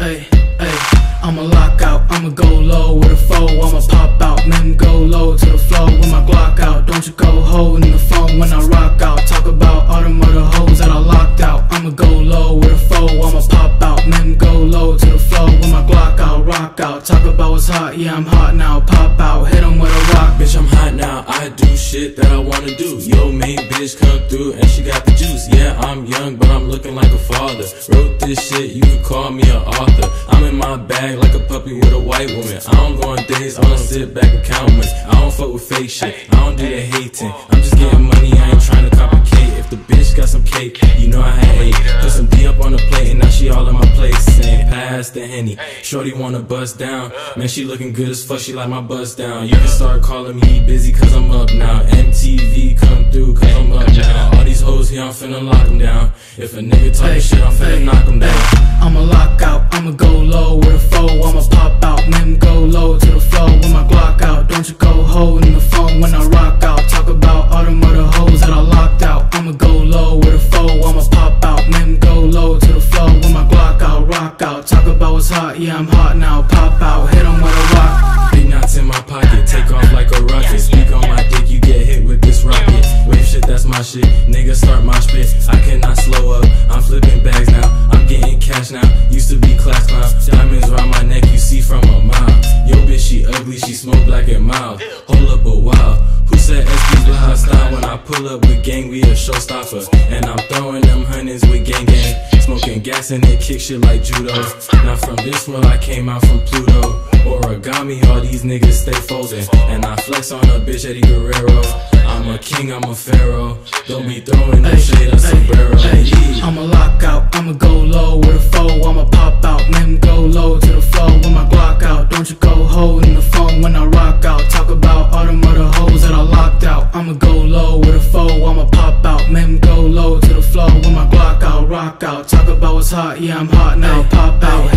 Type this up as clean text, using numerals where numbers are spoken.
Ay, I'ma lock out, I'ma go low with a foe, I'ma pop out, men go low to the floor with my Glock out. Don't you go holding the phone when I rock out. Talk about all them other hoes that I locked out. I'ma go low with a foe, I'ma pop out, men go low to the floor with my Glock out, rock out. Talk about what's hot, yeah I'm hot now, pop out, hit 'em with a rock. Bitch, I'm hot now, I do shit that I wanna do. Yo, main bitch come through and she got the juice. Yeah, I'm young, but I'm looking like a father. Wrote this shit, you could call me an author. I'm in my bag like a puppy with a white woman. I don't go on dates, I don't sit back and count money. I don't fuck with fake shit, I don't do the hating. I'm just getting money, I ain't trying to complicate. If the bitch got some cake, you know I hate. Put some D up on the plate and now she all in my place. Saying pass the Henny, shorty wanna bust down. Man, she looking good as fuck, she like my bust down. You can start calling me busy cause I'm up now. MTV come through cause I'm up now. All these hoes here, I'm finna lock them down. If a nigga talking shit, I'm finna knock them down. I'ma lock out, I'ma go low with a foe, I'ma pop out, men go low to the floor with my Glock out. Don't you go holding the phone when I rock out. Talk about all them other hoes that I locked out. I'ma go low with a foe, I'ma pop out, men go low to the floor with my Glock out, rock out. Talk about what's hot, yeah I'm hot now, pop out, hit 'em with a rock. Big knots in my pocket, take off like a rocket. Speak on my dick, you get hit with this rocket. Wave shit, that's my shit, nigga start my spit. I cannot slow up, I'm flipping bags now. I'm getting cash now, used to be class clown. Diamonds around my neck, you see from a mile. Yo bitch, she ugly, she smoke black and mild. Hold up a while, who said SP's with hot style? When I pull up with gang, we a showstopper. And I'm throwing them hundreds with gang gang. Smoking gas and they kick shit like judo. Not from this world, I came out from Pluto. Origami, all these niggas stay folding. And I flex on a bitch, Eddie Guerrero. I'm a king, I'm a pharaoh. Don't be throwing no shade on sombrero. I'ma lock out, I'ma go low with a foe, I'ma pop out, men go low to the floor with my Glock out. Don't you go holding the phone when I rock out. Talk about all them other hoes that I locked out. I'ma go low with a foe, I'ma pop out, men go low to the floor with my Glock out, rock out. Talk about what's hot, yeah I'm hot now, pop out.